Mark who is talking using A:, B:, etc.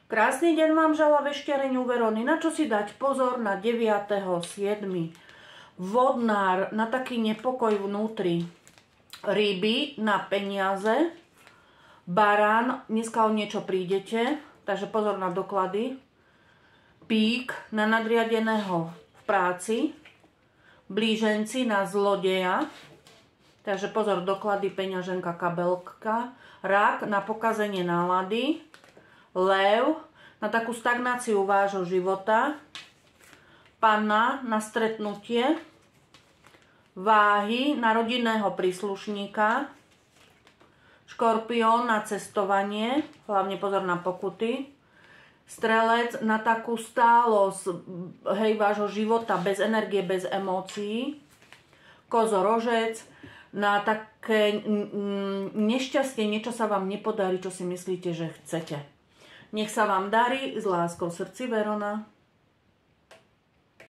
A: Krásny deň vám želá vešťareňu Verony. Na čo si dať pozor na 9.7. Vodnár na taký nepokoj vnútri. Ryby na peniaze. Barán, dneska o niečo prídete, takže pozor na doklady. Pík na nadriadeného v práci. Blíženci na zlodeja. Takže pozor, doklady, peňaženka, kabelka. Rak na pokazenie nálady. Lev na takú stagnáciu vášho života. Panna na stretnutie. Váhy na rodinného príslušníka. Škorpión na cestovanie, hlavne pozor na pokuty. Strelec na takú stálosť vášho života, bez energie, bez emócií. Kozorožec na také nešťastie, niečo sa vám nepodarí, čo si myslíte, že chcete. Nech sa vám darí, s láskou v srdci, Verona.